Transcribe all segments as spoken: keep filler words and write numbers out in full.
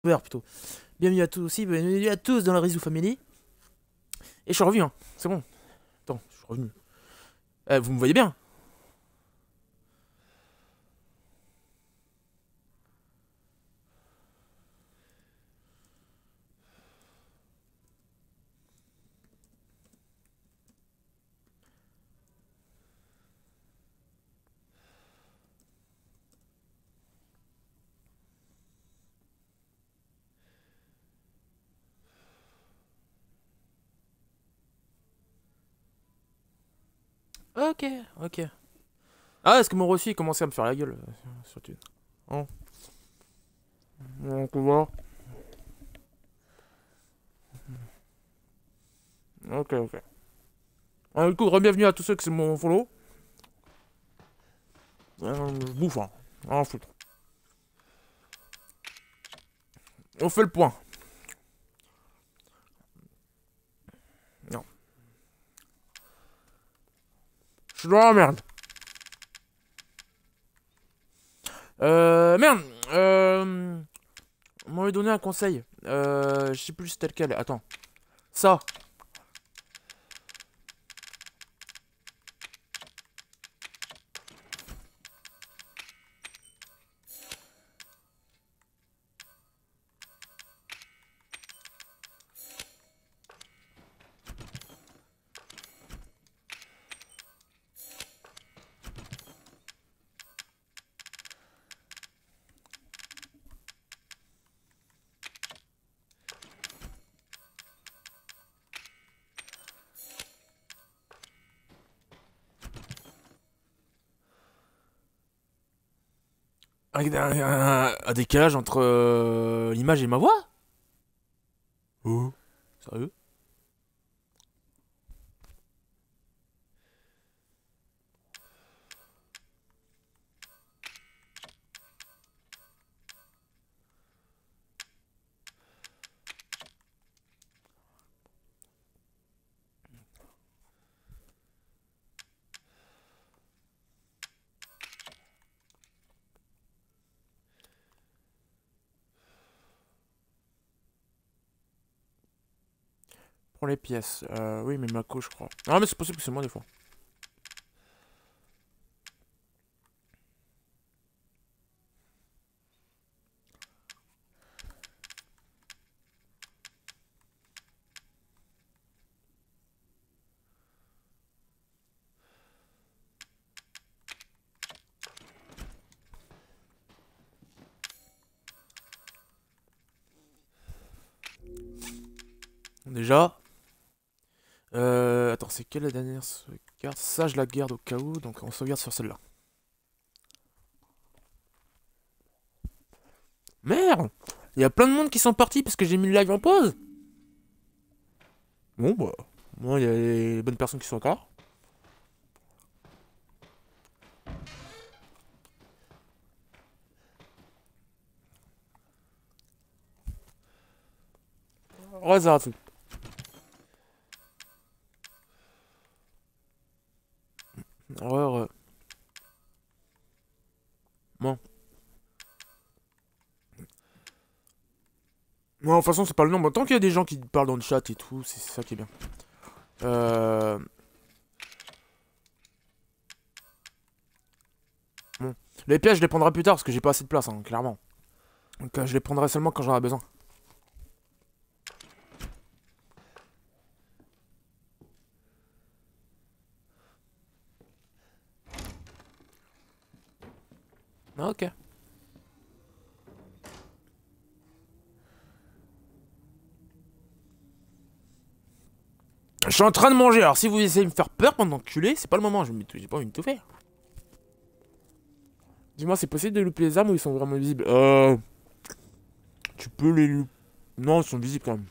Plutôt. Bienvenue à tous aussi, bienvenue à tous dans la Rizou Family. Et je suis revenu, hein. C'est bon. Attends, je suis revenu. Euh, vous me voyez bien? Ok, ok. Ah, est-ce que mon reçu il commençait à me faire la gueule euh, sur Thune? Hein? Donc, on va. Ok, ok. Alors, du coup, re-bienvenue à tous ceux qui sont mon follow. Euh, je bouffe, hein. Ah, foutre. On fait le point. Non. Je suis dans la merde. Euh. Merde. Euh. On m'avait donné un conseil. Euh. Je sais plus c'était lequel. Attends. Ça. Un, un- un- un décalage entre euh, l'image et ma voix? Oh. Sérieux? Pour les pièces. Euh, oui, mais Mako, je crois. Ah, mais c'est possible que c'est moi des fois. Déjà. Euh, attends, c'est quelle la dernière sauvegarde? Ça, je la garde au cas où, donc on sauvegarde sur celle-là. Merde! Il y a plein de monde qui sont partis parce que j'ai mis le live en pause. Bon, bah. Moi, il y a les bonnes personnes qui sont encore. Ouais, ça va tout. Ouais, ouais. Bon. Moi, de toute façon, c'est pas le nombre. Tant qu'il y a des gens qui parlent dans le chat et tout, c'est ça qui est bien. Euh. Bon. Les pièges, je les prendrai plus tard parce que j'ai pas assez de place, hein, clairement. Donc, euh, je les prendrai seulement quand j'en aurai besoin. Ah, ok. Je suis en train de manger, alors si vous essayez de me faire peur pendant d'enculer, c'est pas le moment, j'ai pas envie de tout faire. Dis-moi, c'est possible de louper les armes ou ils sont vraiment visibles? Euh. Tu peux les louper. Non, ils sont visibles quand même.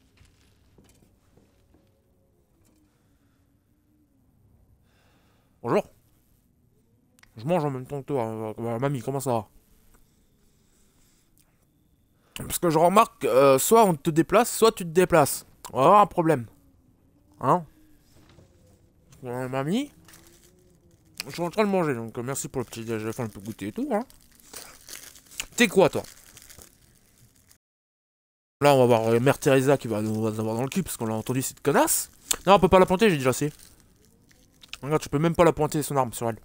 Bonjour. Je mange en même temps que toi. Euh, euh, mamie, comment ça va? Parce que je remarque, euh, soit on te déplace, soit tu te déplaces. On va avoir un problème. Hein? Euh, mamie, je suis en train de manger, donc euh, merci pour le petit déjeuner, enfin le petit goûter et tout, hein. T'es quoi, toi? Là, on va voir Mère Teresa qui va nous avoir dans le cul parce qu'on l'a entendu cette connasse. Non, on peut pas la pointer, j'ai déjà assez. Regarde, tu peux même pas la pointer son arme sur elle.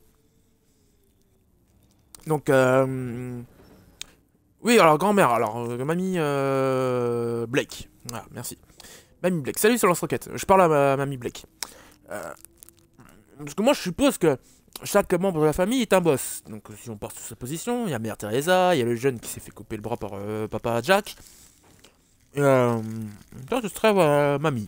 Donc, euh... oui, alors grand-mère, alors euh, mamie euh... Blake. Voilà, merci. Mamie Blake. Salut sur lance-roquette. Je parle à ma mamie Blake. Euh... Parce que moi, je suppose que chaque membre de la famille est un boss. Donc, si on part sur sa position, il y a Mère Teresa, il y a le jeune qui s'est fait couper le bras par euh, papa Jack. Et euh... toi, ce serait euh, mamie.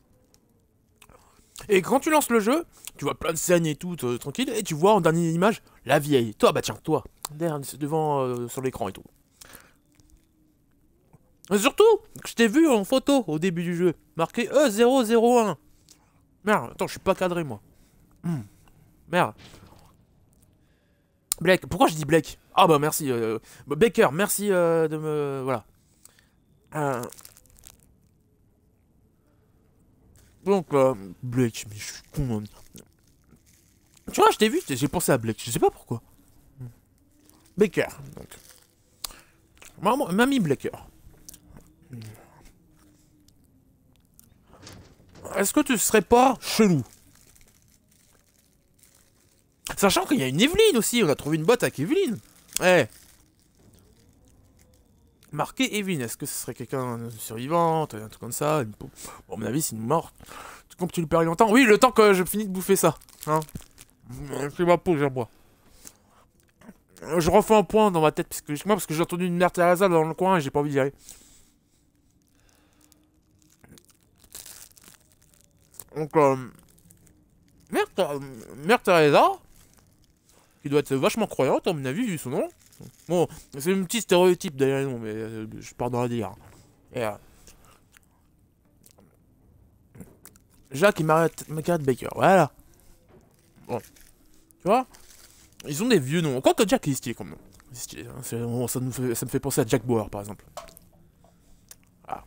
Et quand tu lances le jeu, tu vois plein de scènes et tout, euh, tranquille, et tu vois en dernière image la vieille. Toi, bah tiens, toi, derrière, devant, euh, sur l'écran et tout. Et surtout, je t'ai vu en photo au début du jeu, marqué E zéro zéro un. Merde, attends, je suis pas cadré moi. Hmm. Merde. Blake, pourquoi je dis Blake? Ah bah merci, euh, Baker, merci euh, de me... Voilà. Euh... Donc, euh, Blake, mais je suis con, man. Tu vois, je t'ai vu, j'ai pensé à Blake, je sais pas pourquoi. Baker, donc. Maman, mamie Blaker. Est-ce que tu serais pas chelou? Sachant qu'il y a une Evelyne aussi, on a trouvé une boîte avec Evelyne. Eh. Hey. Marqué Evelyne, est-ce que ce serait quelqu'un de survivante, un truc comme ça? Bon, à mon avis, c'est une morte. Tu comptes que tu lui perds longtemps? Oui, le temps que je finis de bouffer ça. Hein. C'est ma peau, j'ai bois. Je refais un point dans ma tête, parce que, moi, parce que j'ai entendu une Mère Teresa dans le coin et j'ai pas envie d'y aller. Donc, euh, Mère, Mère Teresa, qui doit être vachement croyante, à mon avis, vu son nom. Bon, c'est un petit stéréotype derrière les noms, mais euh, je pars dans la délire. Et, euh, Jacques et Margaret Baker, voilà. Bon, tu vois, ils ont des vieux noms. Quoique Jack est stylé comme nom. Stylé, hein, bon, ça, nous fait, ça me fait penser à Jack Bauer, par exemple. Ah.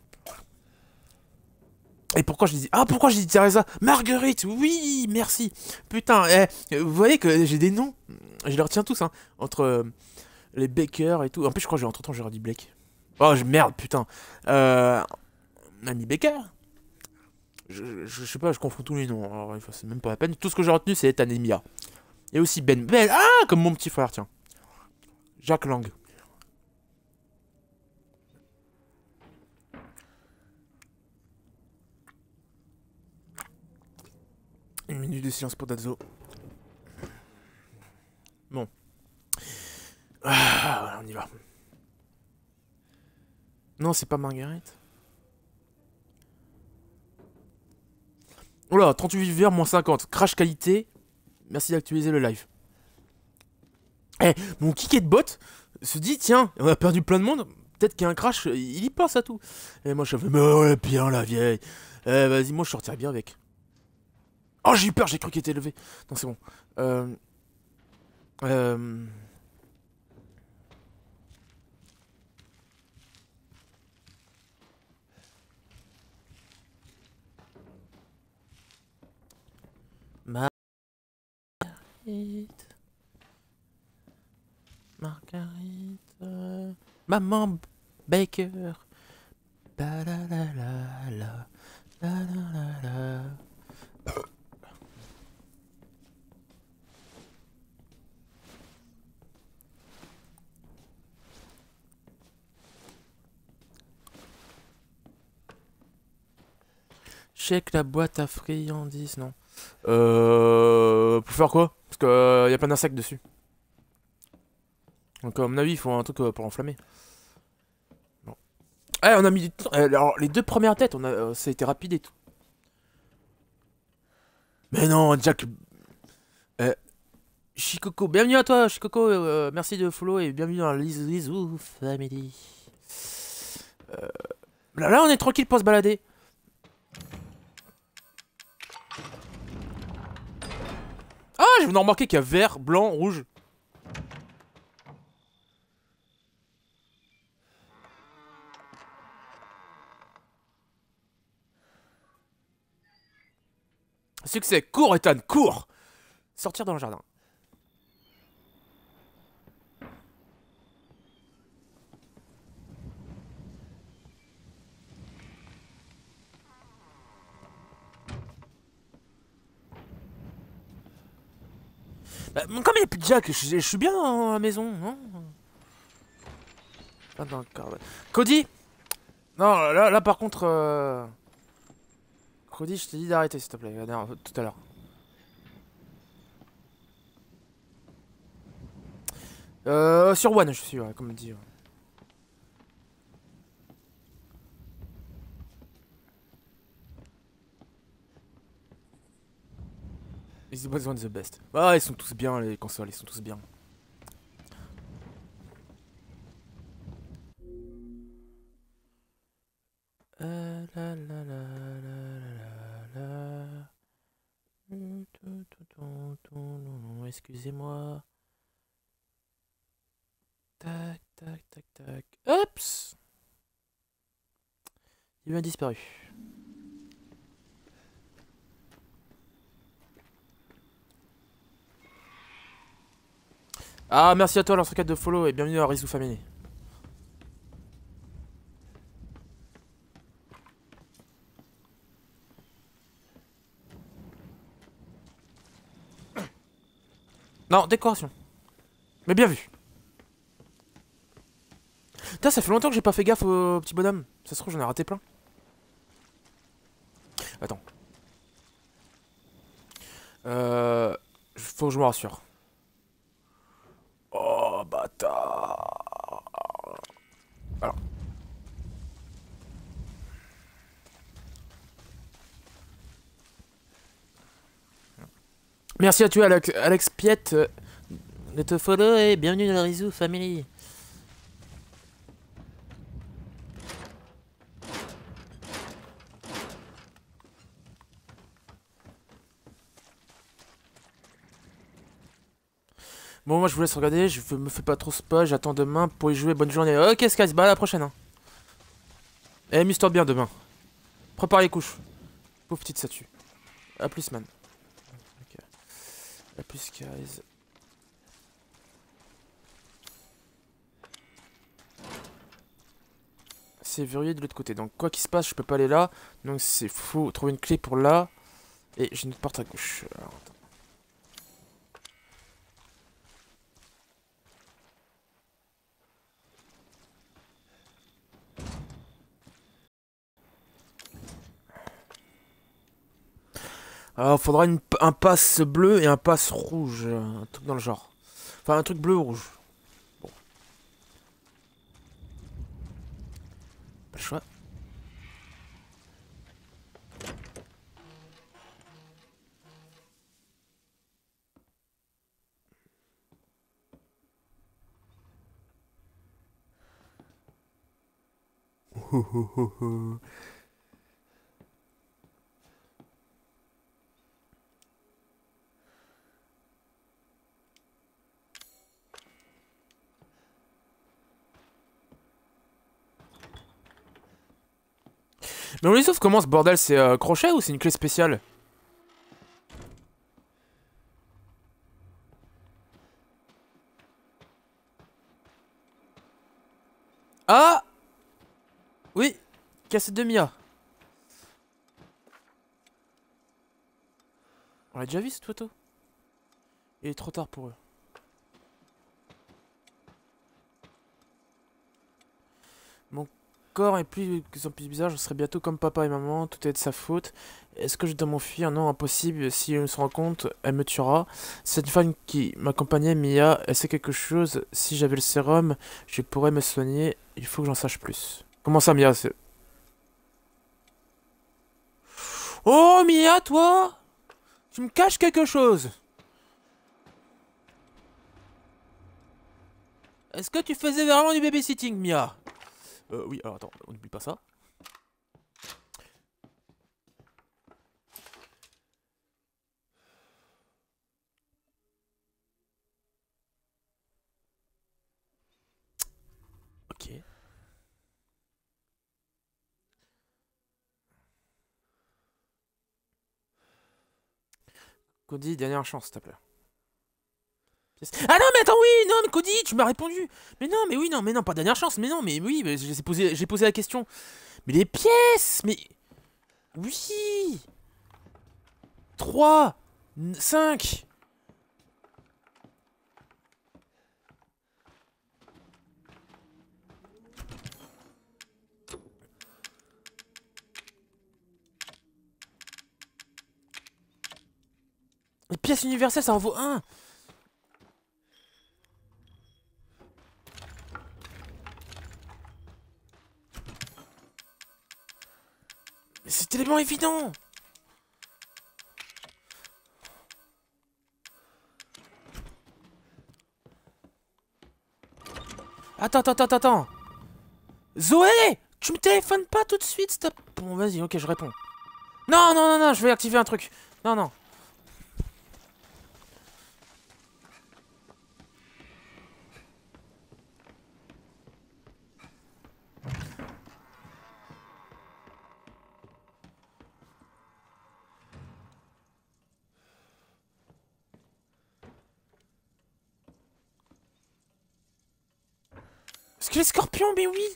Et pourquoi je dis... Ah, pourquoi je dis Teresa? Marguerite, oui, merci. Putain, eh, vous voyez que j'ai des noms. Je les retiens tous, hein. Entre euh, les Baker et tout. En plus, je crois que j'ai entre-temps, j'ai dit Blake. Oh, je, merde, putain. Euh... Mamie Baker. Je, je, je sais pas, je confonds tous les noms. Alors, c'est même pas la peine. Tout ce que j'ai retenu, c'est Anemia. Et aussi Ben. Ben. Ah, comme mon petit frère, tiens. Jacques Lang. Une minute de silence pour Dazo. Bon. Ah, voilà, on y va. Non, c'est pas Margaret. Oula, trente-huit viewers, moins cinquante. Crash qualité. Merci d'actualiser le live. Eh, mon kické de bot se dit, tiens, on a perdu plein de monde. Peut-être qu'il y a un crash, il y pense à tout. Et moi, je fais, mais ouais, bien la vieille. Eh, vas-y, moi, je sortirais bien avec. Oh, j'ai eu peur, j'ai cru qu'il était élevé. Non, c'est bon. Euh... Euh... Marguerite. Marguerite. Euh... Maman Baker. La la la la la. La la la la. Check la boîte à friandises, non. Euh... Pour faire quoi? Parce qu'il euh, y a plein d'insectes dessus. Donc à mon avis, il faut un truc euh, pour enflammer. Bon. Eh, on a mis du temps. Eh, alors, les deux premières têtes, on a, euh, ça a été rapide et tout. Mais non, Jack... Euh... Shikoko, bienvenue à toi, Shikoko. Euh, merci de follow et bienvenue dans la Lizou Family. Euh... Là, là, on est tranquille pour se balader. Ah, je viens de remarquer qu'il y a vert, blanc, rouge. Succès, cours Ethan, cours. Sortir dans le jardin. Bah, comme il n'y a plus de Jack, je, je suis bien à la maison, non? Pas dans le car, ouais. Cody. Non, là, là par contre... Euh... Cody, je t'ai dit d'arrêter, s'il te plaît, la dernière- tout à l'heure. Euh, sur One, je suis, ouais, comme dit. Ouais. Is was one the best. Ah, ils sont tous bien, les consoles, ils sont tous bien. Euh, la, la, la, la, la, la. Excusez-moi. Tac, tac, tac, tac. Oups! Il m'a disparu. Ah, merci à toi, lance quatre de follow et bienvenue à Rizou Family. Non, décoration. Mais bien vu. Putain, ça fait longtemps que j'ai pas fait gaffe au petit bonhomme. Ça se trouve, j'en ai raté plein. Attends. Euh... Faut que je me rassure. Oh, bâtard. Alors. Merci à toi, Alex, Alex Piette, euh, de te follow et bienvenue dans la Rizou Family. Bon, moi je vous laisse regarder, je me fais pas trop spoil, j'attends demain pour y jouer, bonne journée. Ok, Skies, bah à la prochaine. Hein. Et amuse-toi bien demain. Prépare les couches. Pauvre petite statue. A plus, man. Ok. A plus, Skies. C'est verrouillé de l'autre côté, donc quoi qu'il se passe, je peux pas aller là. Donc c'est faut trouver une clé pour là. Et j'ai une porte à gauche. Alors, attends. Alors, faudra une, un passe bleu et un passe rouge. Un truc dans le genre. Enfin, un truc bleu ou rouge. Bon. Pas le choix. Mais on lui sauve comment ce bordel? C'est euh, crochet ou c'est une clé spéciale? Ah! Oui! Cassette de Mia. On l'a déjà vu cette photo? Il est trop tard pour eux. Mon corps est plus, plus en plus bizarre, je serai bientôt comme papa et maman, tout est de sa faute. Est-ce que je dois m'enfuir? Non, impossible, si elle se rend compte, elle me tuera. Cette femme qui m'accompagnait, Mia, elle sait quelque chose, si j'avais le sérum, je pourrais me soigner, il faut que j'en sache plus. Comment ça, Mia? c'est- Oh, Mia, toi? Tu me caches quelque chose? Est-ce que tu faisais vraiment du babysitting, Mia? Euh, oui, alors attends, on n'oublie pas ça. Ok. Cody, dernière chance, s'il te plaît. Ah non, mais attends, oui, non, mais Cody, tu m'as répondu. Mais non, mais oui, non, mais non, pas dernière chance, mais non, mais oui, mais j'ai posé, j'ai posé la question. Mais les pièces, mais... Oui. Trois, cinq. Les pièces universelles, ça en vaut un. Mais c'est tellement évident. Attends, attends, attends, attends. Zoé, tu me téléphones pas tout de suite, stop. Bon, vas-y, ok, je réponds. Non, non, non, non, je vais activer un truc. Non, non. Est-ce que les scorpions, mais oui.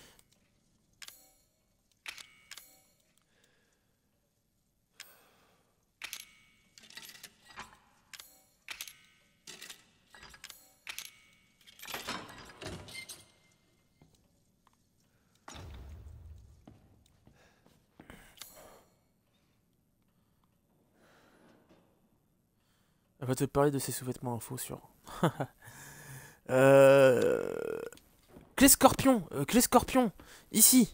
Elle va te parler de ses sous-vêtements infos sur... euh... Clé scorpion, euh, clé scorpion, ici.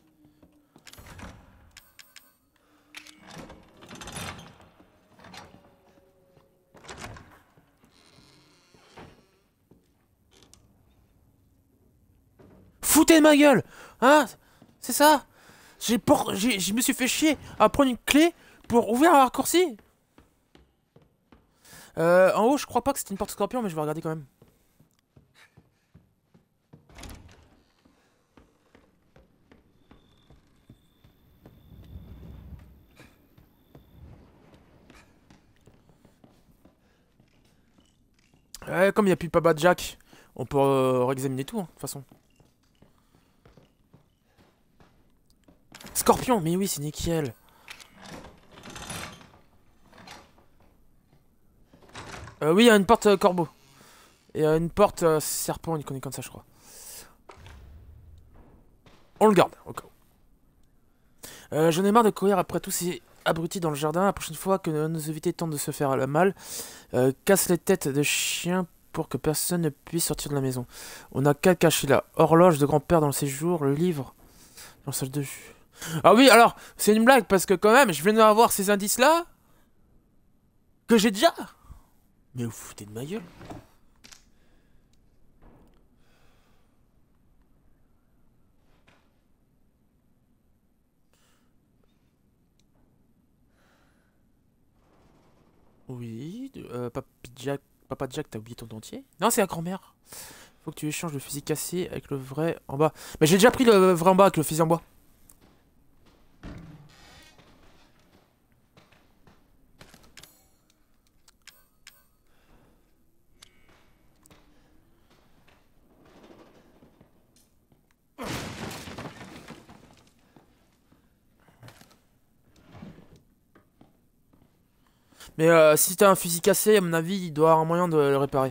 Foutez de ma gueule, hein? C'est ça? J'ai pour... j'ai... Je me suis fait chier à prendre une clé pour ouvrir un raccourci. Euh, en haut, je crois pas que c'était une porte scorpion, mais je vais regarder quand même. Ouais, comme il n'y a plus Papa Jack, on peut euh, réexaminer tout, hein, de toute façon. Scorpion, mais oui, c'est nickel. Euh, oui, il y a une porte euh, corbeau. Et euh, une porte euh, serpent, on y connaît comme ça, je crois. On le garde, au cas où. Euh, J'en ai marre de courir après tous ces abrutis dans le jardin. La prochaine fois que nos invités tentent de se faire le mal, euh, casse les têtes de chiens pour que personne ne puisse sortir de la maison. On n'a qu'à cacher la horloge de grand-père dans le séjour, le livre dans le salle de jus. Ah oui, alors, c'est une blague, parce que quand même, je viens d'avoir ces indices-là que j'ai déjà. Mais vous foutez de ma gueule. Oui, euh, Papy Jack, Papa Jack, t'as oublié ton dentier? Non, c'est la grand-mère. Faut que tu échanges le fusil cassé avec le vrai en bas. Mais j'ai déjà pris le vrai en bas avec le fusil en bois. Mais euh, si t'as un fusil cassé, à mon avis, il doit avoir un moyen de le réparer.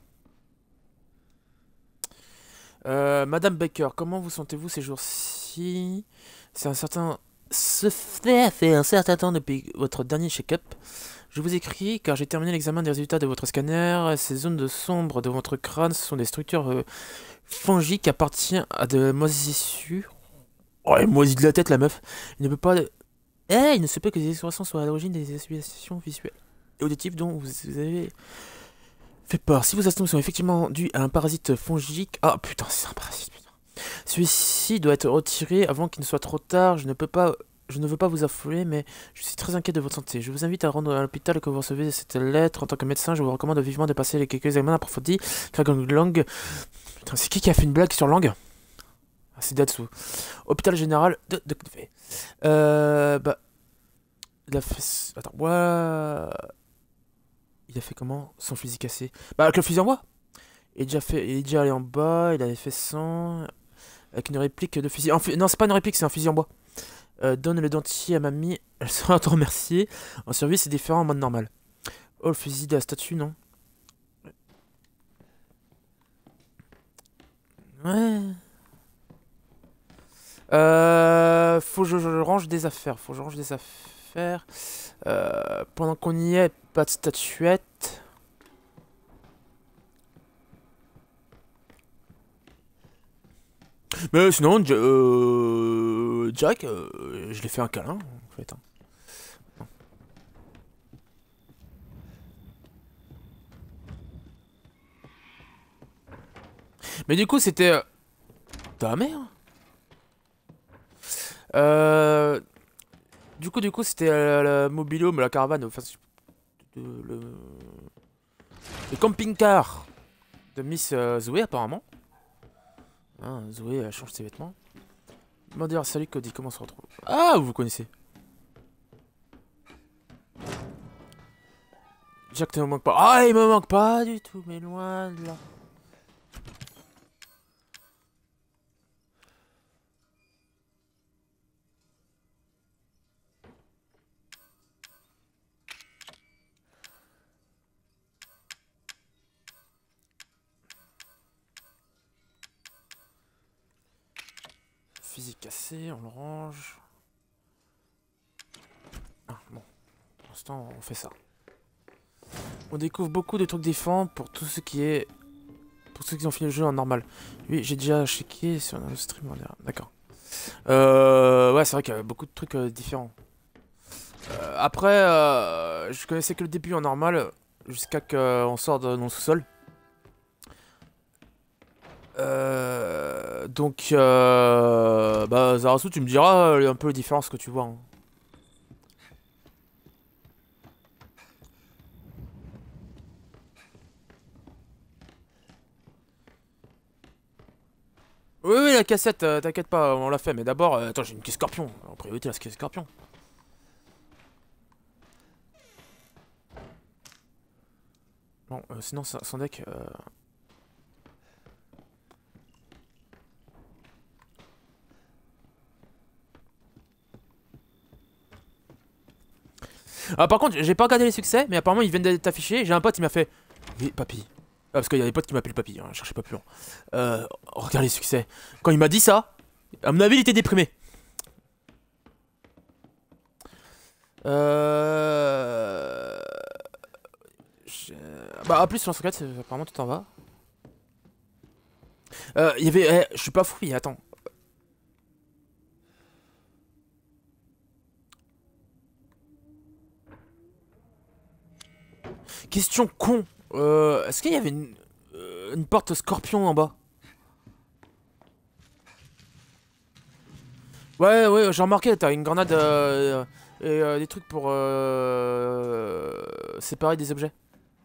Euh, Madame Baker, comment vous sentez-vous ces jours-ci? C'est un certain... Ce fait fait un certain temps depuis votre dernier check-up. Je vous écris car j'ai terminé l'examen des résultats de votre scanner. Ces zones de sombre de votre crâne sont des structures euh, fongiques appartiennent à de moisissures. Oh, elle moisit de la tête, la meuf. Il ne peut pas... Eh, il ne se peut que les explorations soient à l'origine des associations visuelles et auditives dont vous avez fait peur. Si vos symptômes sont effectivement dus à un parasite fongique... Ah, putain, c'est un parasite, putain. Celui-ci doit être retiré avant qu'il ne soit trop tard. Je ne peux pas... Je ne veux pas vous affoler, mais je suis très inquiet de votre santé. Je vous invite à rendre à l'hôpital que vous recevez cette lettre. En tant que médecin, je vous recommande vivement de passer les quelques examens approfondis. Langue. Putain, c'est qui qui a fait une blague sur langue? Ah, c'est Datsu. Hôpital général de... de... Euh... Bah... Il a fait... Attends, ouais... Il a fait comment? Son fusil cassé. Bah, avec le fusil en bois. Il est déjà, fait... il est déjà allé en bas, il avait fait cent... Avec une réplique de fusil... En fu... Non, c'est pas une réplique, c'est un fusil en bois. Euh, donne le dentier à mamie, elle sera te remercier. En survie, c'est différent en mode normal. Oh, le fusil de la statue, non? Ouais. Euh... Faut que je, je range des affaires. Faut que je range des affaires. faire. Euh, pendant qu'on y est, pas de statuette. Mais sinon, euh, Jack, euh, je l'ai fait un câlin, en fait. Hein. Mais du coup, c'était... Euh... Ta mère. Euh... Du coup, du coup, c'était euh, la mobilhome, la caravane, enfin... De, le... le camping-car de Miss euh, Zoé, apparemment. Hein, Zoé, elle change ses vêtements. Bon, dire salut Cody, comment on se retrouve? Ah, vous vous connaissez. Jack ne me manque pas. Ah, il me manque pas du tout, mais loin de là. Physique cassé, on le range. Ah, bon. Pour l'instant, on fait ça. On découvre beaucoup de trucs différents pour tout ce qui est... Pour ceux qui ont fini le jeu en normal. Oui, j'ai déjà checké sur le stream. D'accord. Euh, ouais, c'est vrai qu'il y a beaucoup de trucs euh, différents. Euh, après, euh, je connaissais que le début en normal, jusqu'à qu'on sorte de mon sous-sol. Euh, donc, euh, bah, Zarasu, tu me diras euh, un peu les différences que tu vois. Hein. Oui, oui, la cassette, euh, t'inquiète pas, on l'a fait. Mais d'abord, euh, attends, j'ai une caisse scorpion. En priorité, la caisse scorpion. Bon, euh, sinon, son deck... Euh... Ah, par contre, j'ai pas regardé les succès, mais apparemment ils viennent d'être affichés. J'ai un pote, il m'a fait... Oui, papy. Ah, parce qu'il y a des potes qui m'appellent papy, hein, je cherchais pas plus loin. Euh, regarde les succès. Quand il m'a dit ça, à mon avis, il était déprimé. Euh... Je... Bah, en plus, sur l'Instagram, apparemment, tout en va. Euh, il y avait... Eh, je suis pas fou, mais attends. Question con. Euh, Est-ce qu'il y avait une, euh, une porte scorpion en bas? Ouais, ouais, j'ai remarqué, t'as une grenade euh, et euh, des trucs pour euh, séparer des objets.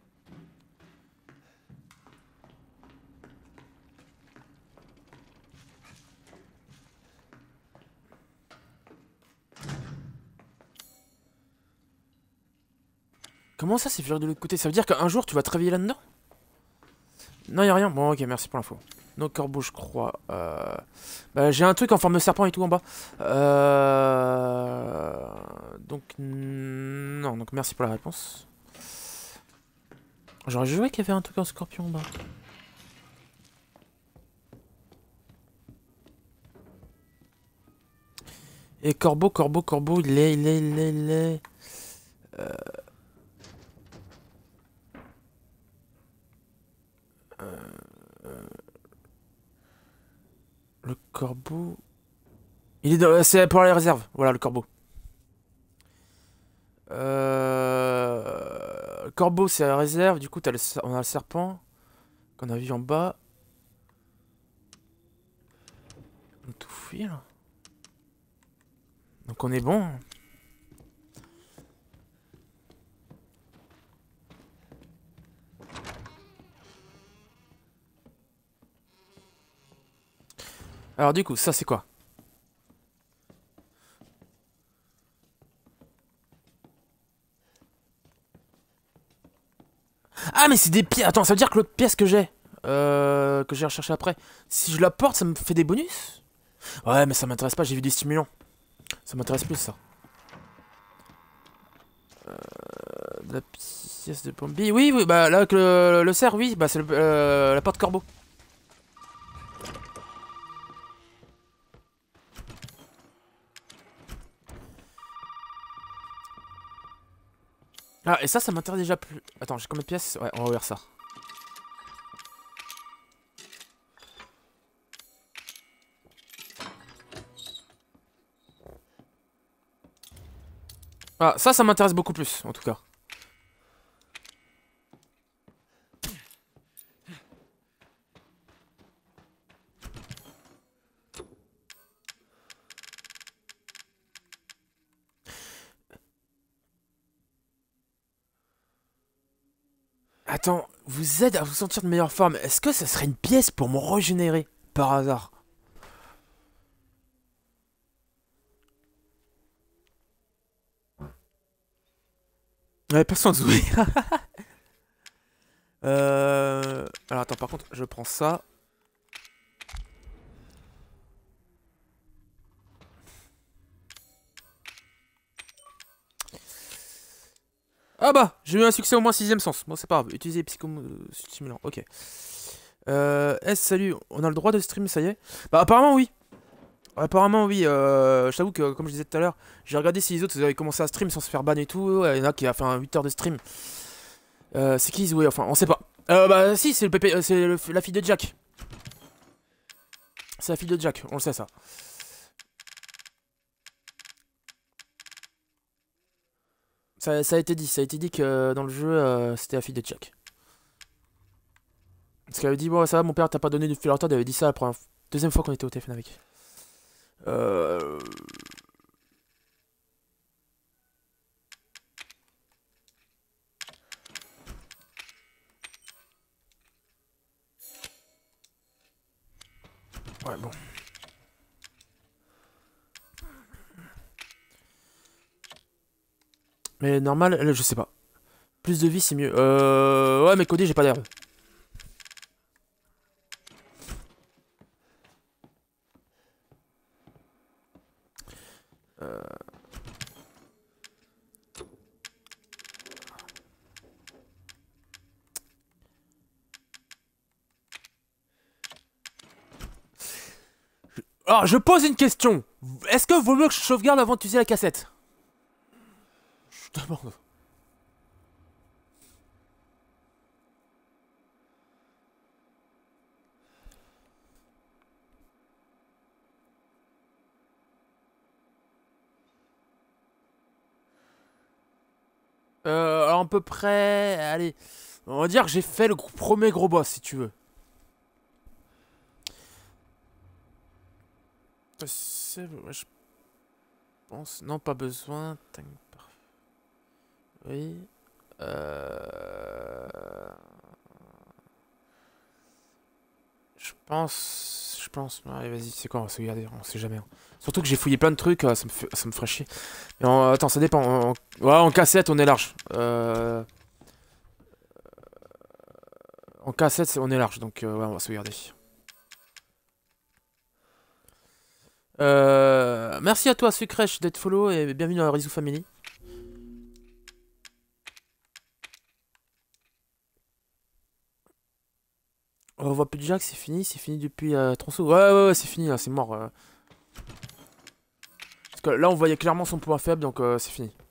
Comment ça, c'est viré de l'autre côté? Ça veut dire qu'un jour, tu vas te réveiller là-dedans? Non, y'a rien. Bon, ok, merci pour l'info. Nos corbeaux, je crois. Euh... Bah, j'ai un truc en forme de serpent et tout en bas. Euh... Donc, non. Donc, merci pour la réponse. J'aurais joué qu'il y avait un truc en scorpion en bas. Et corbeau, corbeau, corbeau, il est, il est, il est, il est... Euh... Euh... Le corbeau... Il est dans... C'est pour les réserves. Voilà, le corbeau. Euh... Le corbeau, c'est la réserve. Du coup, as le... on a le serpent qu'on a vu en bas. On tout fouille, là. Donc on est bon. Alors du coup, ça c'est quoi? Ah mais c'est des pièces. Attends, ça veut dire que l'autre pièce que j'ai, euh, que j'ai recherché après, si je la porte, ça me fait des bonus? Ouais, mais ça m'intéresse pas. J'ai vu des stimulants. Ça m'intéresse plus ça. Euh, de la pièce de Pombi. Oui, oui, bah là que le, le cerf, oui, bah c'est euh, la porte corbeau. Ah, et ça, ça m'intéresse déjà plus. Attends, j'ai combien de pièces? Ouais, on va ouvrir ça. Ah, ça, ça m'intéresse beaucoup plus, en tout cas. Attends, vous aide à vous sentir de meilleure forme. Est-ce que ça serait une pièce pour me régénérer, par hasard? Ouais, pas sans jouer. euh... Alors attends, par contre, je prends ça. Ah bah, j'ai eu un succès au moins sixième sens. Bon, c'est pas grave. Utiliser psychostimulant. Ok. Euh, S, salut. On a le droit de stream, ça y est? Bah, apparemment, oui. Apparemment, oui. Euh, je t'avoue que, comme je disais tout à l'heure, j'ai regardé si les autres avaient commencé à stream sans se faire ban et tout. Il y en a qui a fait un huit heures de stream. Euh, c'est qui Zoé? Enfin, on sait pas. Euh, bah, si, c'est le pépé, c'est le- la fille de Jack. C'est la fille de Jack, on le sait ça. Ça, ça a été dit, ça a été dit que euh, dans le jeu, euh, c'était la fille de Jack. Parce qu'elle avait dit, bon, ça va, mon père t'a pas donné de fil à retordre, elle avait dit ça la première, deuxième fois qu'on était au téléphone avec. Euh... Ouais, bon. Mais normal, elle, je sais pas. Plus de vie, c'est mieux. Euh... Ouais, mais Cody, j'ai pas d'herbe. Euh... Alors, je pose une question. Est-ce que vaut mieux que je sauvegarde avant d'utiliser la cassette? Je demande. Euh, alors à peu près, allez, on va dire que j'ai fait le gros- premier gros boss si tu veux. C'est- ouais, je pense, non pas besoin. Tac, parfait. Oui. Euh... Je pense, je pense. Allez, vas-y, c'est quoi, on va se regarder, on sait jamais, hein. Surtout que j'ai fouillé plein de trucs, euh, ça me fait, ça me ferait chier. Mais en- attends, ça dépend. En, en- ouais, en cassette, on est large. Euh... En cassette, c'est- on est large, donc euh, ouais, on va se regarder. Euh, merci à toi, Sucrèche, d'être follow et bienvenue dans la Rizou Family. On voit plus de Jack, c'est fini, c'est fini depuis euh, Tronçon. Ouais, ouais, ouais, c'est fini, là, c'est mort. euh. Parce que là, on voyait clairement son point faible, donc euh, c'est fini.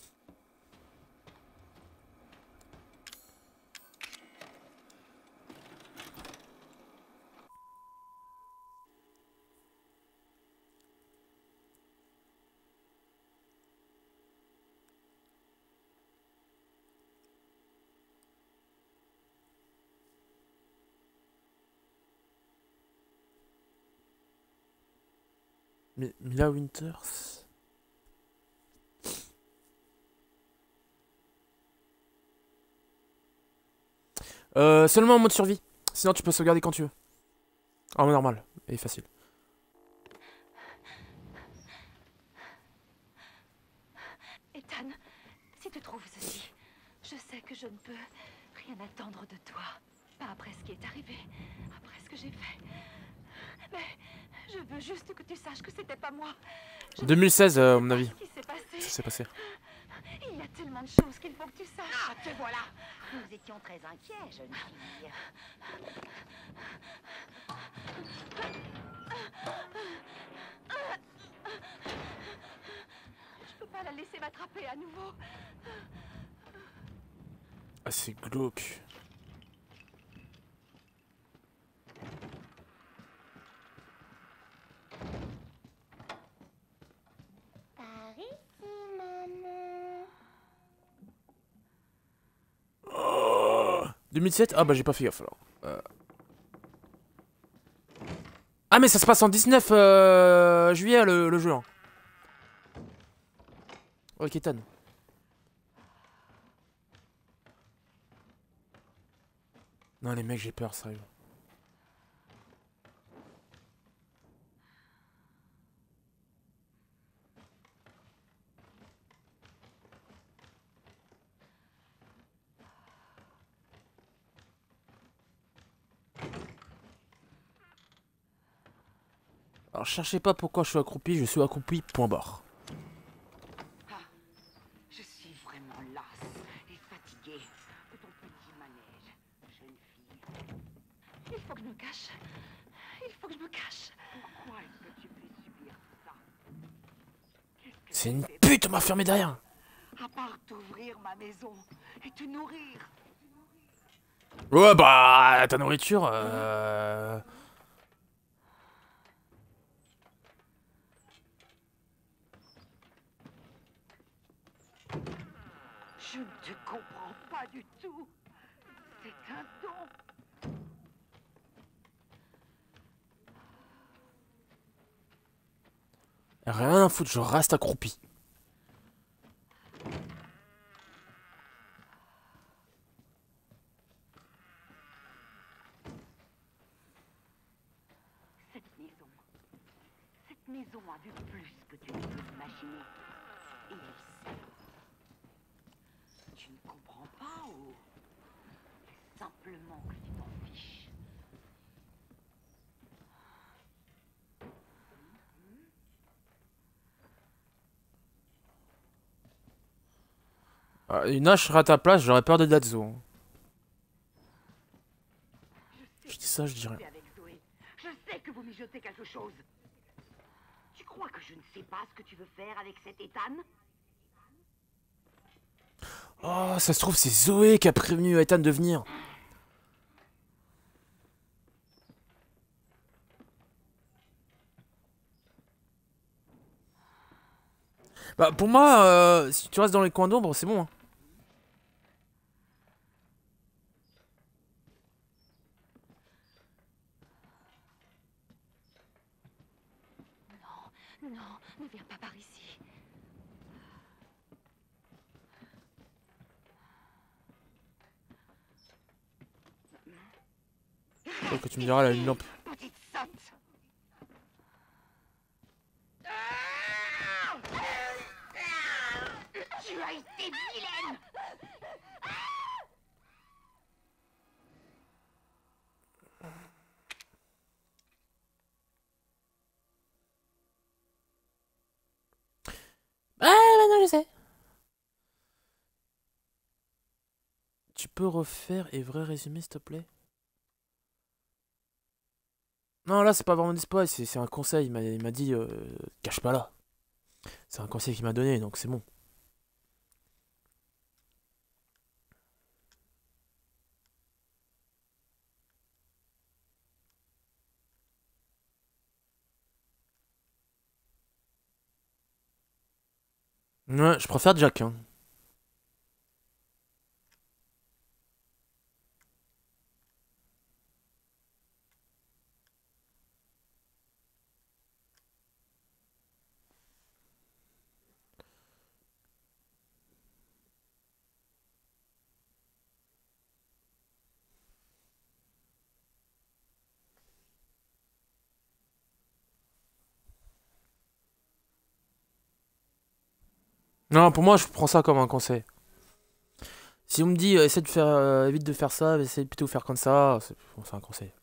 Mais Mila Winters. Euh, seulement en mode survie. Sinon, tu peux sauvegarder quand tu veux. En mode normal et facile. Ethan, si tu trouves ceci, je sais que je ne peux rien attendre de toi. Pas après ce qui est arrivé, après ce que j'ai fait. Mais je veux juste que tu saches que c'était pas moi. Je deux mille seize, euh, à mon sais avis. pas ce qui s'est passé. Ça s'est passé. Il y a tellement de choses qu'il faut que tu saches. Ah, te voilà. Nous étions très inquiets, jeune fille. Je peux pas la laisser m'attraper à nouveau. Ah, c'est glauque. Par ici, maman. Oh, deux mille sept. Ah bah j'ai pas fait gaffe alors. Euh... Ah mais ça se passe en dix-neuf euh, juillet le, le jeu. Hein. Ok, Ethan. Non les mecs j'ai peur, sérieux. Alors cherchez pas pourquoi je suis accroupi, je suis accroupi, point barre. Ah, je suis vraiment lasse et fatiguée de ton petit manège, jeune fille. Il faut que je me cache. Il faut que je me cache. Pourquoi est-ce que tu fais subir ça? Qu'est-ce que C'est tu une fais pute, on m'a fermé derrière. à part t'ouvrir ma maison et te nourrir? Ouais bah ta nourriture euh... Je ne te comprends pas du tout. C'est un don. Rien à foutre, je reste accroupi. Cette maison, cette maison a vu plus que tu ne peux imaginer. Et ça, tu ne comprends pas ou c'est simplement que tu t'en fiches? Ah, une hache serait à ta place, j'aurais peur de Datsu. Hein. Je dis ça, je dis rien. Avec Zoé. Je sais que vous mijotez quelque chose. Tu crois que je ne sais pas ce que tu veux faire avec cet Ethan? Oh, ça se trouve, c'est Zoé qui a prévenu Ethan de venir. Bah, pour moi, euh, si tu restes dans les coins d'ombre, c'est bon. Hein. Non, non, ne viens pas par ici. Oh, que tu me diras, elle a une lampe. Petite sotte. Tu as été vilaine. Ah, maintenant je sais. Tu peux refaire et vrai résumé, s'il te plaît? Non, là, c'est pas vraiment des spoils, c'est c'est un conseil. Il m'a il m'a dit, euh, cache pas là. C'est un conseil qu'il m'a donné, donc c'est bon. Ouais, je préfère Jack. Hein. Non, pour moi, je prends ça comme un conseil. Si on me dit, euh, essaie de faire, euh, évite de faire ça, essaie de plutôt faire comme ça, c'est bon, c'est un conseil.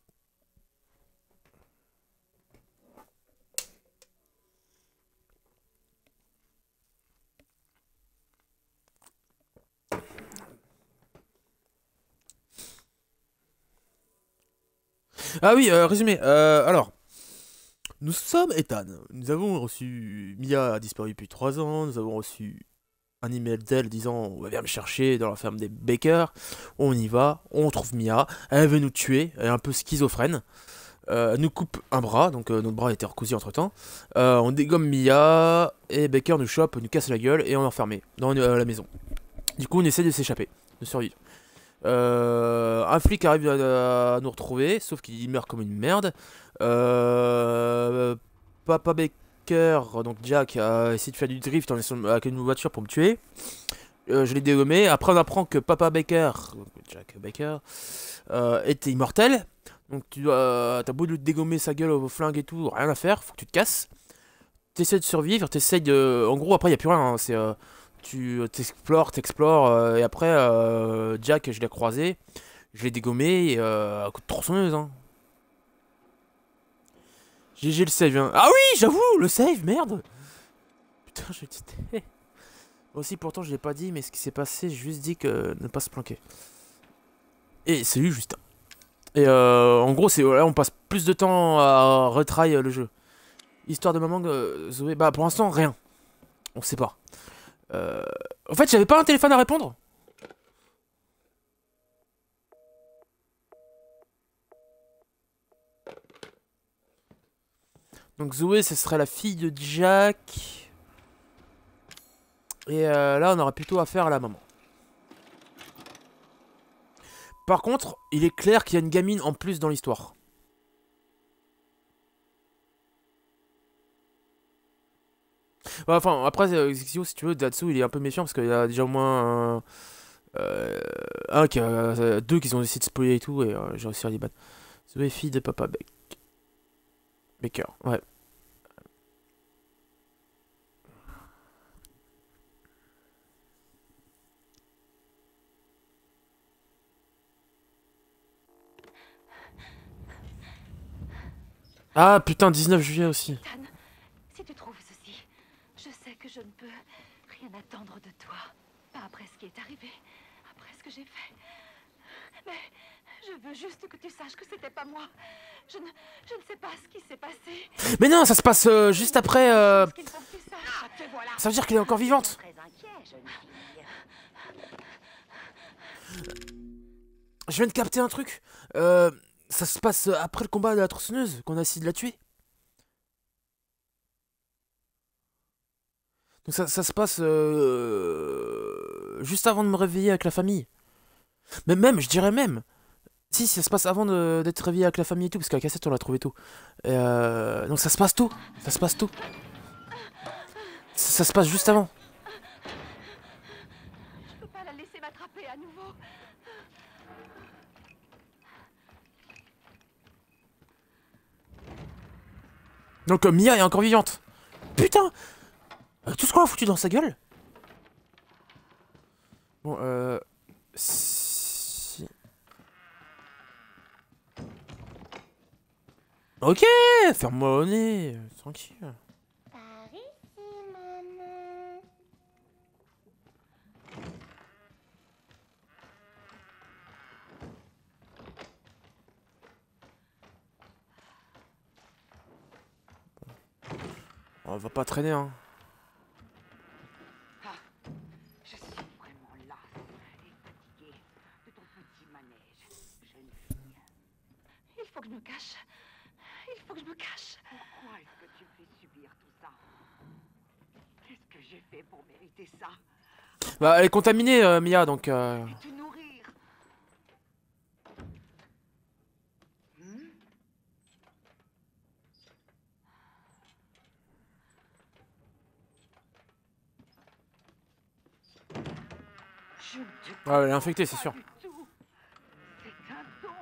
Ah oui, euh, résumé. Euh, alors, nous sommes Ethan. Nous avons reçu. Mia a disparu depuis trois ans. Nous avons reçu un email d'elle disant on va venir me chercher dans la ferme des Baker. On y va, on trouve Mia, elle veut nous tuer, elle est un peu schizophrène. Euh, elle nous coupe un bras, donc euh, notre bras a été recousu entre temps. Euh, on dégomme Mia, et Baker nous chope, nous casse la gueule, et on est enfermé dans euh, la maison. Du coup, on essaie de s'échapper, de survivre. Euh, un flic arrive à, à nous retrouver, sauf qu'il meurt comme une merde. Euh, Papa Baker, donc Jack, a essayé de faire du drift en laissant avec une voiture pour me tuer. Euh, je l'ai dégommé. Après, on apprend que Papa Baker, Jack Baker, euh, était immortel. Donc, tu dois, t'as beau de dégommer sa gueule au flingue et tout, rien à faire, faut que tu te casses. T'essaies de survivre, t'essaies de. En gros, après, y a plus rien. Hein, c'est. Euh, tu t'explores, t'explores, euh, et après, euh, Jack, je l'ai croisé, je l'ai dégommé, et, euh, à coup de tronçonneuse. Hein. G G le save. Hein. Ah oui, j'avoue, le save, merde. Putain, je dis. Aussi, pourtant, je l'ai pas dit, mais ce qui s'est passé, j'ai juste dit que ne pas se planquer. Et salut, Justin. Et euh, en gros, c'est là, on passe plus de temps à retry le jeu. Histoire de maman, euh, Zoé, bah pour l'instant, rien. On sait pas. Euh... En fait, j'avais pas un téléphone à répondre. Donc Zoé, ce serait la fille de Jack. Et euh, là, on aura plutôt affaire à la maman. Par contre, il est clair qu'il y a une gamine en plus dans l'histoire. Ouais, enfin, après, euh, si tu veux, Datsu, il est un peu méfiant parce qu'il y a déjà au moins un, euh, un qui a, euh, deux qui ont essayé de spoiler et tout, et euh, j'ai réussi à les battre. Zoé, fille de Papa Beck. Baker, ouais. Ah putain, dix-neuf juillet aussi. Ethan, si tu trouves ceci, je sais que je ne peux rien attendre de toi. Pas après ce qui est arrivé, après ce que j'ai fait. Mais je veux juste que tu saches que c'était pas moi. Je ne, je ne sais pas ce qui s'est passé. Mais non, ça se passe euh, juste après. Euh... Chose qu'il faut que tu saches. Ah, te voilà. Ça veut dire qu'elle est encore vivante. Très inquiet, jeune fille. Je viens de capter un truc. Euh, ça se passe après le combat de la tronçonneuse, qu'on a essayé de la tuer. Donc ça, ça se passe euh, juste avant de me réveiller avec la famille. Mais même, je dirais même. Si, ça se passe avant de- d'être réveillé avec la famille et tout, parce que la cassette on l'a trouvé tôt. Et euh, donc ça se passe tôt. Ça se passe tôt. Ça, ça se passe juste avant. Je peux pas la laisser m'attraper à nouveau. Donc euh, Mia est encore vivante. Putain, euh, tout ce qu'on a foutu dans sa gueule. Bon, euh... Si... Ok, ferme-moi au nez, euh, tranquille. Par ici, maman. On va pas traîner, hein. Ah, je suis vraiment lasse et fatiguée de ton petit manège, jeune fille. Il faut que je me cache. Il faut que je me cache. Pourquoi est-ce que tu me fais subir tout ça? Qu'est-ce que j'ai fait pour mériter ça? Bah, elle est contaminée, euh, Mia, donc... Euh... Et te nourrir. Hmm? Je ne te Ah, elle est infectée, c'est sûr. pas du tout. C'est un don.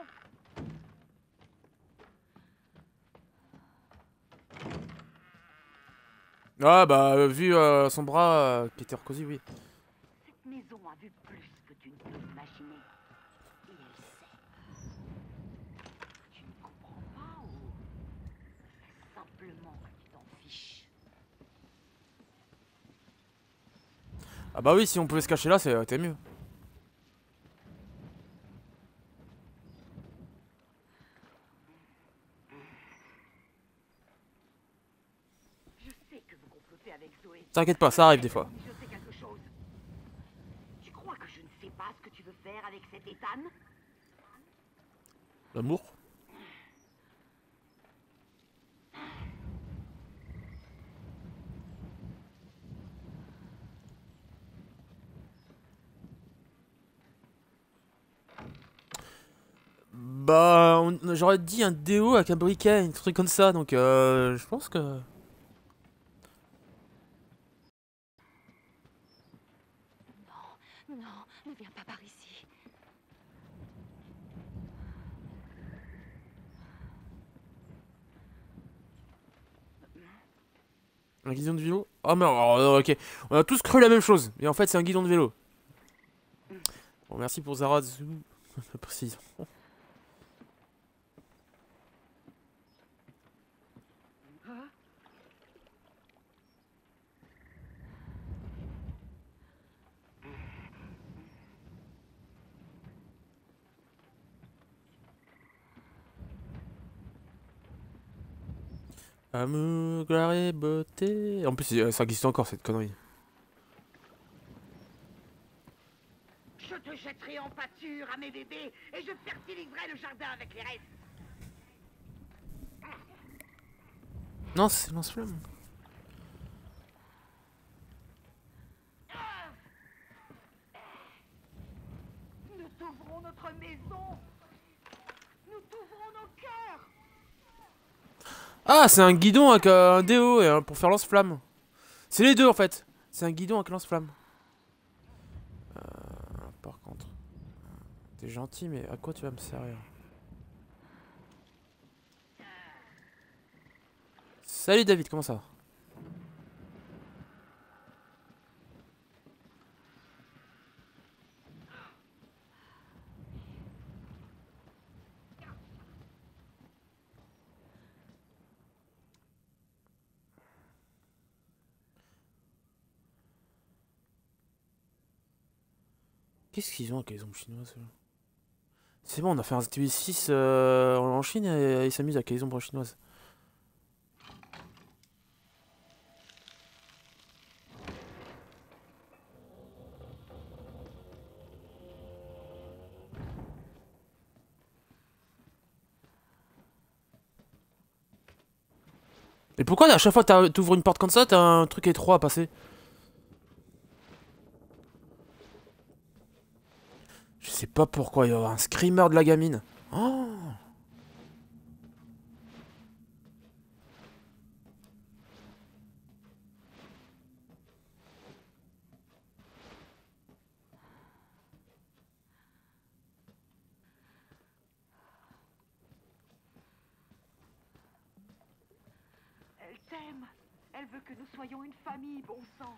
Ah, bah, euh, vu euh, son bras euh, qui était recousu, oui. Cette maison a vu plus que tu ne peux imaginer. Et elle sait. Tu ne comprends pas ou c'est simplement que tu t'en fiches? Ah bah oui, si on pouvait se cacher là, c'était mieux. Je sais que vous complotez avec Zoé. T'inquiète pas, ça arrive des fois. Je sais quelque chose. faire avec cet Ethan? L'amour. Bah, on- j'aurais dit un déo avec un briquet, un truc comme ça, donc euh, je pense que... Non, ne viens pas par ici. Un guidon de vélo? Oh mais oh, ok, on a tous cru la même chose, mais en fait c'est un guidon de vélo. Bon, merci pour Zara Zou. La précision. Amour, gloire et beauté. En plus, euh, ça existe encore cette connerie. Je te jetterai en pâture à mes bébés et je fertiliserai le jardin avec les restes. Non, c'est lance-flamme. Nous t'ouvrons notre maison. Nous t'ouvrons nos cœurs. Ah, c'est un guidon avec euh, un déo et un- pour faire lance-flamme. C'est les deux en fait. C'est un guidon avec lance-flamme. Euh, par contre, t'es gentil, mais à quoi tu vas me servir? Salut David, comment ça va? Qu'est-ce qu'ils ont avec les ombres chinoises là? C'est bon, on a fait un T V six euh, en Chine et ils s'amusent avec les ombres chinoises. Et pourquoi à chaque fois que t'ouvres une porte comme ça, t'as un truc étroit à passer? Je sais pas pourquoi il y a un screamer de la gamine. Oh, Elle t'aime. Elle veut que nous soyons une famille, bon sang.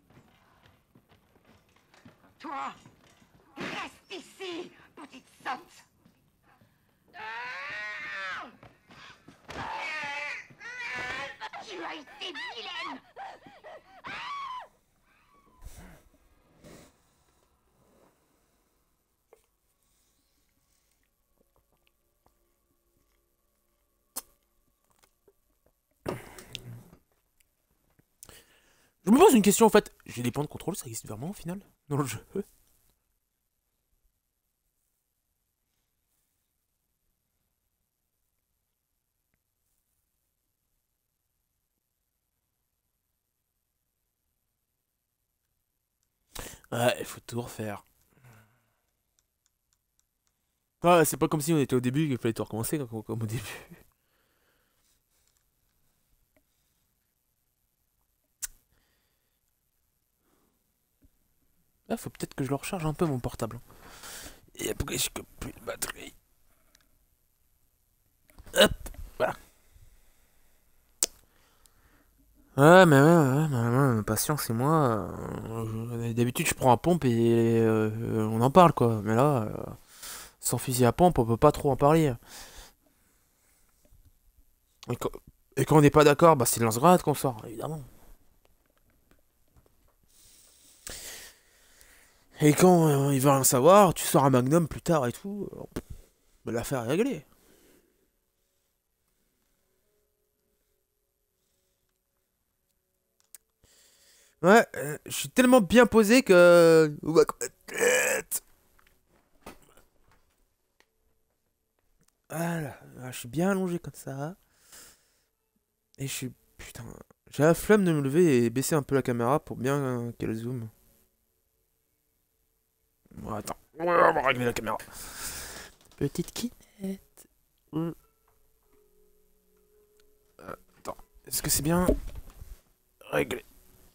Toi, reste ici, petite sotte. Ah! Tu as été vilaine. je me pose une question en fait. J'ai des points de contrôle, ça existe vraiment au final dans le jeu? Ouais, il faut tout refaire. Ouais, c'est pas comme si on était au début qu'il fallait tout recommencer comme, comme au début. Ah, faut peut-être que je le recharge un peu mon portable. Et après, je coupe plus de batterie. Hop, voilà. Ouais, mais ouais, ouais, ouais, ouais, patience, c'est moi. euh, D'habitude, je prends un pompe et euh, on en parle quoi. Mais là, euh, sans fusil à pompe, on peut pas trop en parler. Et quand, et quand on n'est pas d'accord, bah c'est le lance-grenade qu'on sort, évidemment. Et quand euh, il va rien savoir, tu sors un magnum plus tard et tout. euh, bah, l'affaire est réglée. Ouais, euh, je suis tellement bien posé que... Voilà. Ah, je suis bien allongé comme ça. Et je suis... Putain. J'ai la flemme de me lever et baisser un peu la caméra pour bien euh, qu'elle zoome. Bon, attends. On va régler la caméra. Petite kinette. Euh, Attends. Est-ce que c'est bien réglé?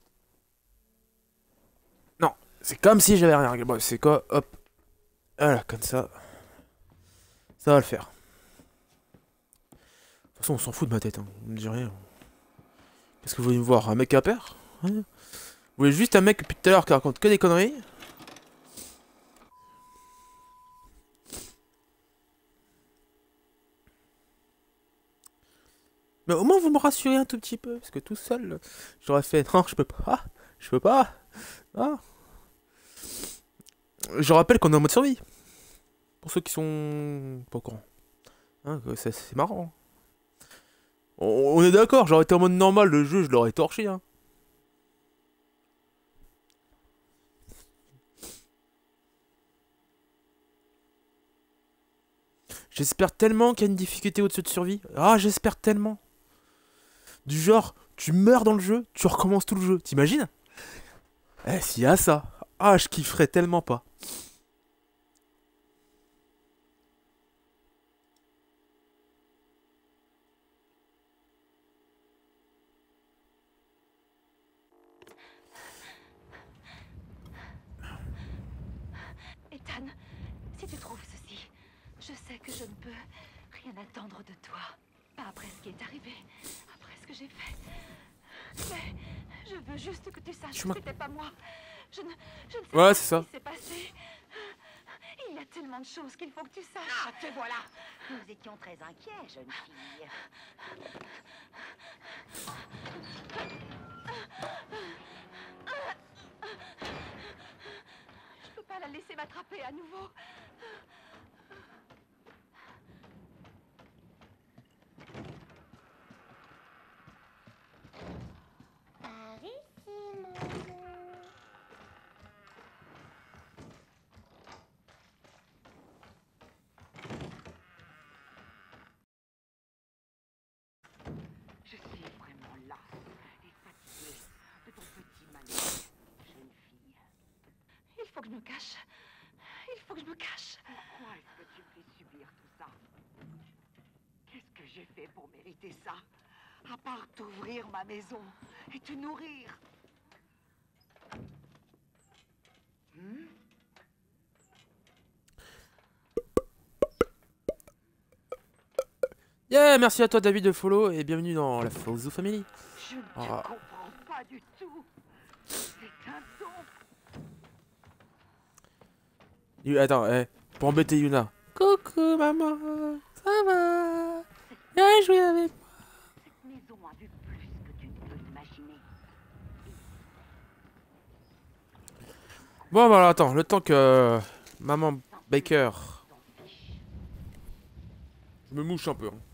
Non. C'est comme si j'avais rien réglé. Bon, c'est quoi? Hop. Voilà, comme ça. Ça va le faire. De toute façon, on s'en fout de ma tête. Hein. On me dit rien. Qu'est-ce que vous voulez me voir? Un mec à pair? Hein? Vous voulez juste un mec depuis tout à l'heure qui raconte que des conneries? Mais au moins vous me rassurez un tout petit peu. Parce que tout seul, j'aurais fait non, je peux pas. Je peux pas. Ah. Je rappelle qu'on est en mode survie. Pour ceux qui sont pas au courant. Hein, c'est marrant. On, on est d'accord, j'aurais été en mode normal, le jeu, je l'aurais torché. Hein. J'espère tellement qu'il y a une difficulté au-dessus de survie. Ah, j'espère tellement. Du genre, tu meurs dans le jeu, tu recommences tout le jeu. T'imagines? Eh, s'il y a ça. Ah, je kifferais tellement pas. Ethan, si tu trouves ceci, je sais que je ne peux rien attendre de toi. Pas après ce qui est arrivé, après ce que j'ai fait. Mais je veux juste que tu saches Je que m'en- c'était pas moi. Je ne, je ne sais Ouais, pas c'est ce ça. qui s'est passé. Il y a tellement de choses qu'il faut que tu saches. Ah, te voilà. Nous étions très inquiets, jeune fille. Je peux pas la laisser m'attraper à nouveau. Par ici, maman. Je suis vraiment lasse et fatiguée de ton petit manège, jeune fille. Il faut que je me cache. Il faut que je me cache. Pourquoi est-ce que tu me fais subir tout ça? Qu'est-ce que j'ai fait pour mériter ça? À part t'ouvrir ma maison et te nourrir. Hmm? Yeah, merci à toi David de follow et bienvenue dans la Fauzo Family. Je ne te Ah. comprends pas du tout. C'est un don. Yu- Attends, eh, pour embêter Yuna. Coucou maman, ça va? Viens jouer avec moi. Cette maison a vu plus que tu ne peux imaginer. Bon, voilà, attends, le temps que euh, maman Baker. T'en fiche. Je me mouche un peu. Hein.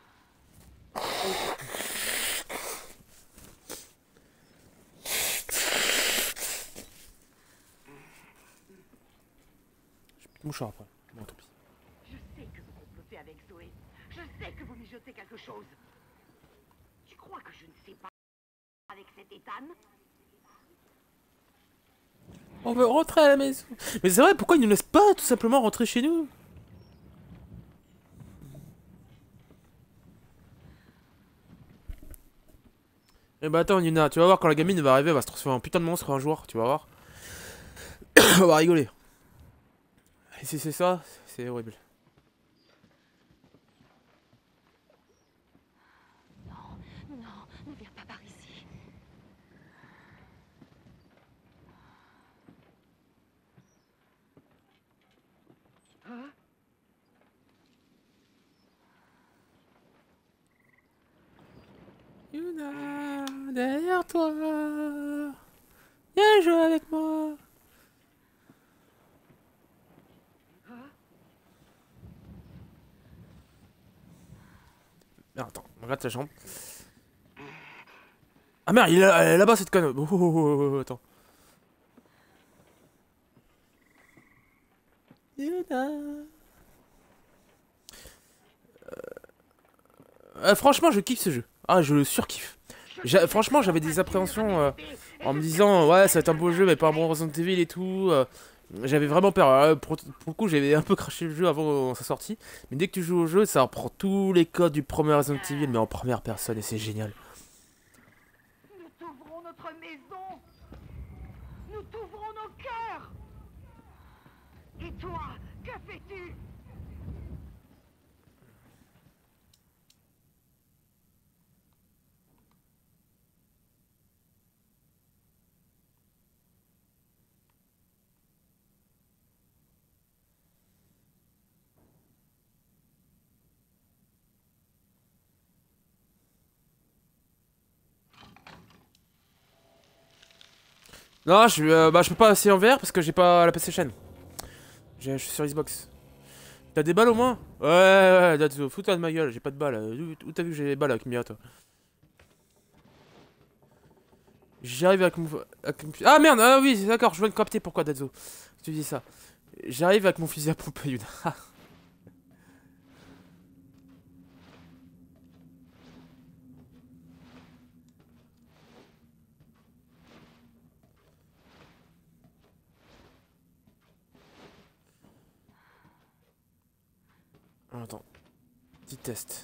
J'ai plus de mouchoir après. Bon, tant pis. Je sais que vous complotez avec Zoé. Je sais que vous mijotez quelque chose. Tu crois que je ne sais pas avec cet Ethan? On veut rentrer à la maison. Mais c'est vrai, pourquoi ils nous laissent pas tout simplement rentrer chez nous? Eh bah attends Yuna, tu vas voir quand la gamine va arriver, elle va se transformer en putain de monstre un jour, tu vas voir. On va rigoler. Et si c'est ça, c'est horrible. Non, non, ne viens pas par ici. Hein? Yuna, derrière toi. Viens jouer avec moi. Merde, attends, regarde sa chambre. Ah merde, il est là- elle est là-bas cette conne. Oh, oh, oh, oh, oh, attends. Yuna. Euh, franchement, je kiffe ce jeu. Ah, je le surkiffe. J'a- Franchement, j'avais des appréhensions euh, en me disant, ouais, ça va être un beau jeu, mais pas un bon Resident Evil et tout. euh, J'avais vraiment peur. Alors, pour, pour le coup, j'avais un peu craché le jeu avant sa sortie. Mais dès que tu joues au jeu, ça reprend tous les codes du premier Resident Evil, mais en première personne, et c'est génial. Nous t'ouvrons notre maison. Nous t'ouvrons nos cœurs. Et toi, que fais-tu? Non, je, euh, bah, je peux pas passer en V R parce que j'ai pas la PlayStation. J'ai- Je suis sur Xbox. T'as des balles au moins? Ouais, ouais, ouais, Datsu, fous-toi de ma gueule, j'ai pas de balles. Où où t'as vu que j'ai des balles avec Mia, toi? J'arrive avec mon... avec mon- Ah merde, ah oui, d'accord, je viens de capter pourquoi Datsu. Tu dis ça. J'arrive avec mon fusil à pompe à Yuna. Attends. Petit test.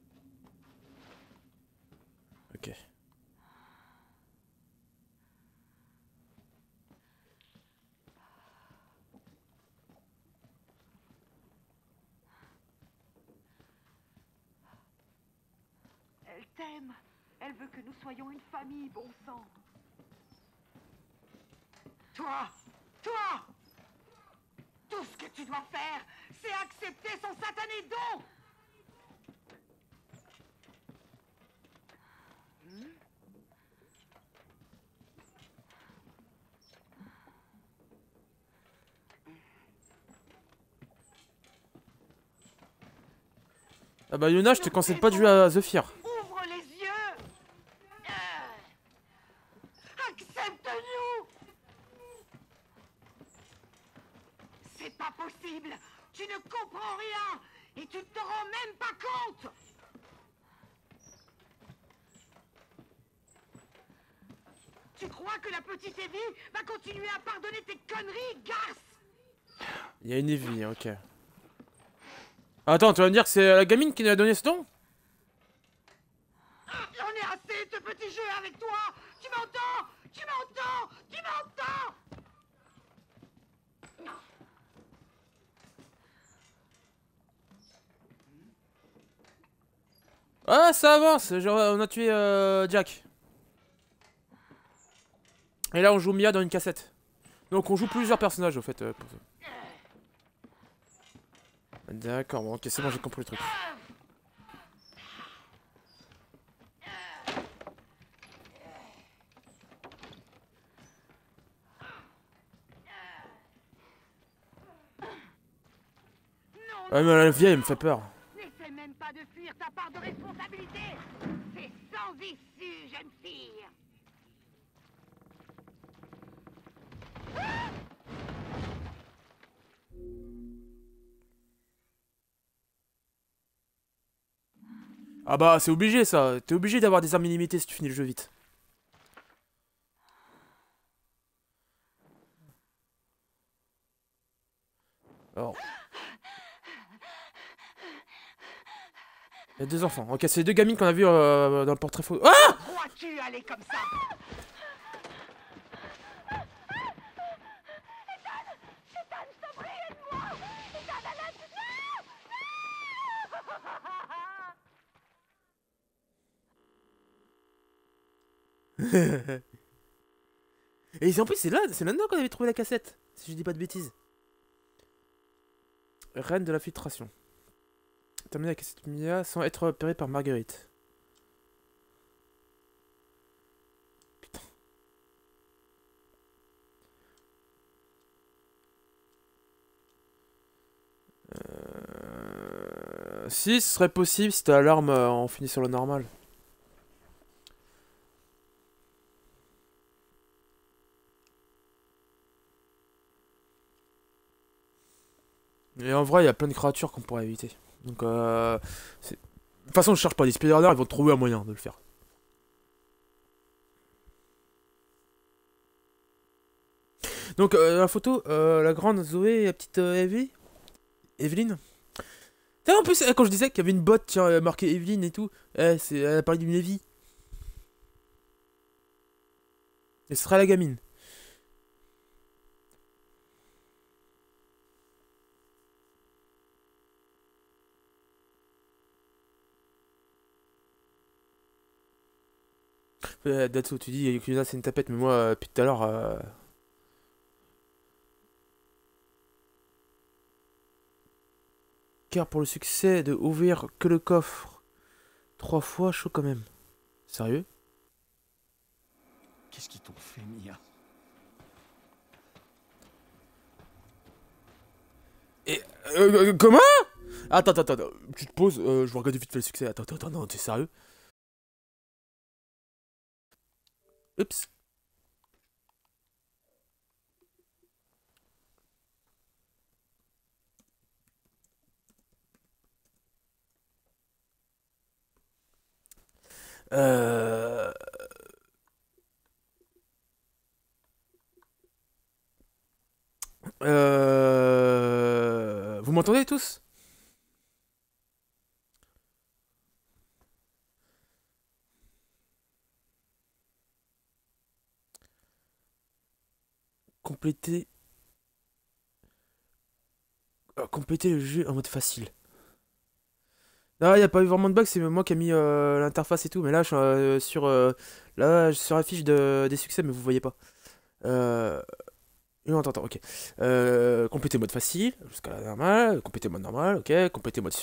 Ok. Elle t'aime. Elle veut que nous soyons une famille, bon sang. Toi, toi, tout ce que tu dois faire, c'est accepter son satané don. Hmm? Ah bah Yuna, je te conseille pas de jouer à The Fear. Ouvre les yeux. Euh, Accepte-nous. C'est pas possible. Tu ne comprends rien et tu ne te rends même pas compte. Tu crois que la petite Evie va continuer à pardonner tes conneries, garce? Il y a une Evie, ok. Attends, tu vas me dire que c'est la gamine qui nous a donné ce don? J'en ai assez de ce petit jeu avec toi. Tu m'entends? Tu m'entends? Tu m'entends? Ah, ça avance, genre, on a tué euh, Jack. Et là, on joue Mia dans une cassette. Donc, on joue plusieurs personnages, au fait. euh, pour ça. D'accord, bon, ok, c'est bon, j'ai compris le truc. Non, Ah, mais la vieille, elle me fait peur. n'essaie même pas de fuir ta part de responsabilité. C'est sans issue, jeune fille. Ah bah, c'est obligé, ça. T'es obligé d'avoir des armes illimitées si tu finis le jeu vite. Alors... Il y a deux enfants. Ok, c'est les deux gamines qu'on a vues euh, dans le portrait photo. Ah! Crois-tu aller comme ça? Et en plus, c'est là, c'est là-dedans qu'on avait trouvé la cassette. Si je dis pas de bêtises. Reine de la filtration. Terminer la cassette Mia sans être repéré par Marguerite. Putain. Euh... Si, ce serait possible si t'as l'alarme euh, en finit sur le normal. Et en vrai, il y a plein de créatures qu'on pourrait éviter. Donc, euh, toute façon, je cherche pas des speedrunners, ils vont trouver un moyen de le faire. Donc, euh, la photo, euh, la grande Zoé et la petite euh, Evie. Evelyne. Tiens, en plus, euh, quand je disais qu'il y avait une botte, tiens, euh, marquée Evelyne et tout, eh, c'est, elle a parlé d'une Evie. Et ce sera la gamine. Euh, Datsu, tu dis Yukina c'est une tapette, mais moi, euh, depuis tout à l'heure. Euh... Car pour le succès de ouvrir que le coffre trois fois, chaud quand même. Sérieux? Qu'est-ce qu'ils t'ont fait, Mia? Et. Euh, euh, comment? Attends, attends, attends. Tu te poses, euh, je vais regarder vite fait le succès. Attends, attends, attends, non, t'es sérieux? Oups. Euh... Euh... Vous m'entendez tous? Compléter... euh, compléter le jeu en mode facile. Non, il n'y a pas eu vraiment de bug, c'est moi qui ai mis euh, l'interface et tout, mais là, je suis euh, sur, euh, là, je suis sur la fiche de, des succès, mais vous voyez pas. Euh... Non, attends, attends, ok. Euh, compléter mode facile, jusqu'à la normale, compléter mode normal, ok, compléter mode